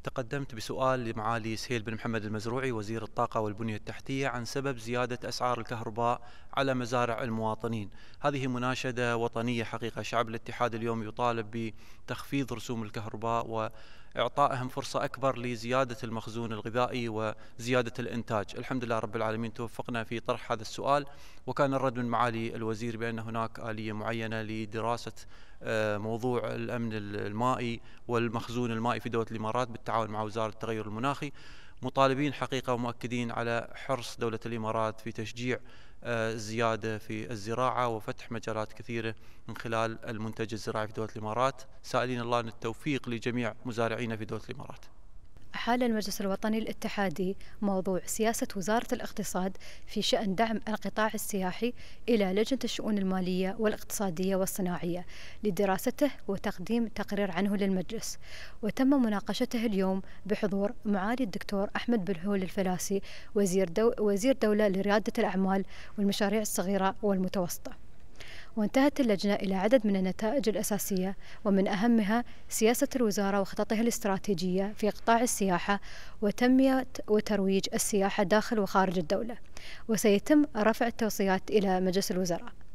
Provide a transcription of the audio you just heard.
تقدمت بسؤال لمعالي سهيل بن محمد المزروعي وزير الطاقة والبنية التحتية عن سبب زيادة أسعار الكهرباء على مزارع المواطنين. هذه مناشدة وطنية حقيقة. شعب الاتحاد اليوم يطالب بتخفيض رسوم الكهرباء وإعطائهم فرصة أكبر لزيادة المخزون الغذائي وزيادة الإنتاج. الحمد لله رب العالمين توفقنا في طرح هذا السؤال، وكان الرد من معالي الوزير بأن هناك آلية معينة لدراسة موضوع الأمن المائي والمخزون المائي في دولة الإمارات بالتعاون مع وزارة التغير المناخي. مطالبين حقيقة ومؤكدين على حرص دولة الإمارات في تشجيع الزيادة في الزراعة وفتح مجالات كثيرة من خلال المنتج الزراعي في دولة الإمارات، سائلين الله التوفيق لجميع مزارعينا في دولة الإمارات. أحال المجلس الوطني الاتحادي موضوع سياسة وزارة الاقتصاد في شأن دعم القطاع السياحي إلى لجنة الشؤون المالية والاقتصادية والصناعية لدراسته وتقديم تقرير عنه للمجلس، وتم مناقشته اليوم بحضور معالي الدكتور أحمد بلهول الفلاسي وزير دولة لريادة الأعمال والمشاريع الصغيرة والمتوسطة. وانتهت اللجنة إلى عدد من النتائج الأساسية، ومن أهمها سياسة الوزارة وخططها الاستراتيجية في قطاع السياحة وتنمية وترويج السياحة داخل وخارج الدولة، وسيتم رفع التوصيات إلى مجلس الوزراء.